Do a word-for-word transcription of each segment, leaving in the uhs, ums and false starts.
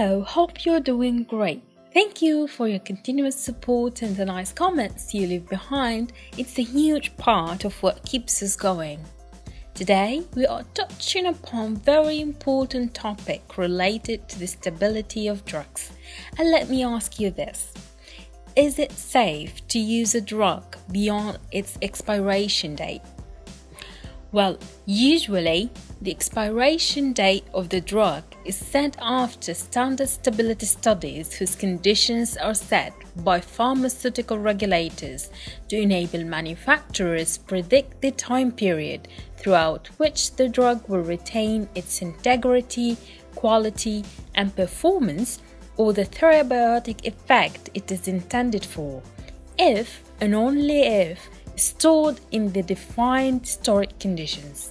Hello, hope you're doing great. Thank you for your continuous support and the nice comments you leave behind. It's a huge part of what keeps us going. Today, we are touching upon a very important topic related to the stability of drugs. And let me ask you this. Is it safe to use a drug beyond its expiration date? Well, usually, the expiration date of the drug is set after standard stability studies whose conditions are set by pharmaceutical regulators to enable manufacturers predict the time period throughout which the drug will retain its integrity, quality, and performance, or the therapeutic effect it is intended for, if and only if stored in the defined storage conditions.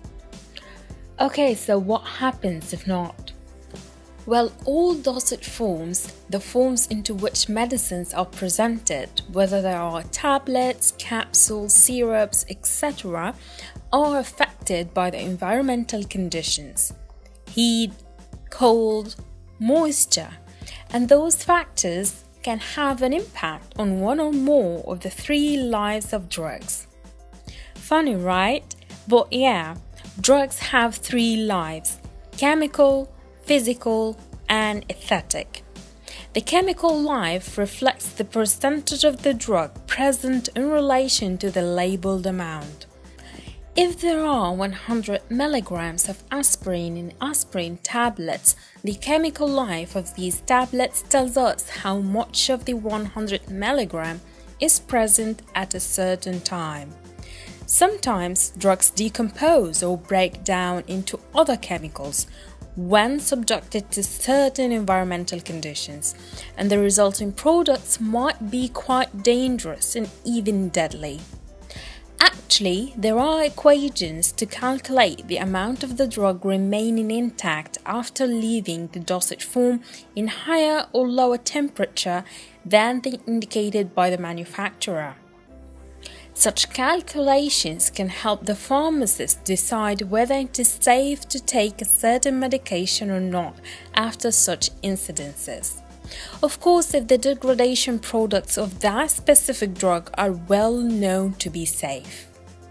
Okay, so what happens if not? Well, all dosage forms, the forms into which medicines are presented, whether they are tablets, capsules, syrups, et cetera, are affected by the environmental conditions, heat, cold, moisture, and those factors can have an impact on one or more of the three lives of drugs. Funny, right? But yeah, drugs have three lives: chemical, physical, and aesthetic. The chemical life reflects the percentage of the drug present in relation to the labeled amount. If there are one hundred milligrams of aspirin in aspirin tablets, the chemical life of these tablets tells us how much of the one hundred milligram is present at a certain time. Sometimes drugs decompose or break down into other chemicals when subjected to certain environmental conditions, and the resulting products might be quite dangerous and even deadly. Actually, there are equations to calculate the amount of the drug remaining intact after leaving the dosage form in higher or lower temperature than the indicated by the manufacturer. Such calculations can help the pharmacist decide whether it is safe to take a certain medication or not after such incidences. Of course, if the degradation products of that specific drug are well known to be safe.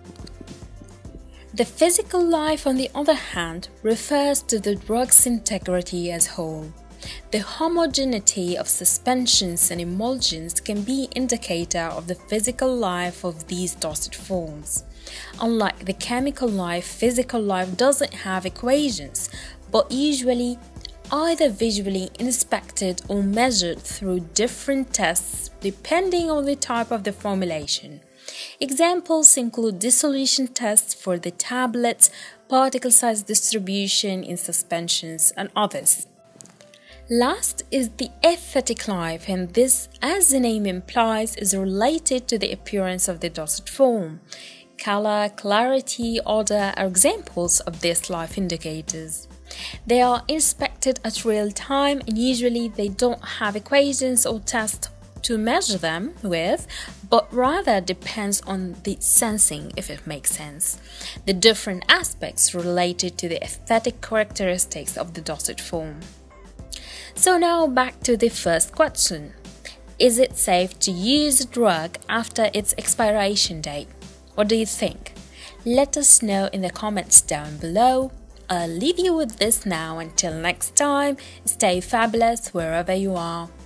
The physical life, on the other hand, refers to the drug's integrity as whole. The homogeneity of suspensions and emulsions can be an indicator of the physical life of these dosage forms. Unlike the chemical life, physical life doesn't have equations, but usually either visually inspected or measured through different tests depending on the type of the formulation. Examples include dissolution tests for the tablets, particle size distribution in suspensions, and others. Last is the aesthetic life, and this, as the name implies, is related to the appearance of the dosage form. Color, clarity, odor are examples of these life indicators. They are inspected at real time, and usually they don't have equations or tests to measure them with, but rather depends on the sensing, if it makes sense, the different aspects related to the aesthetic characteristics of the dosage form. So now back to the first question. Is it safe to use a drug after its expiration date? What do you think? Let us know in the comments down below. I'll leave you with this now. Until next time, stay fabulous wherever you are.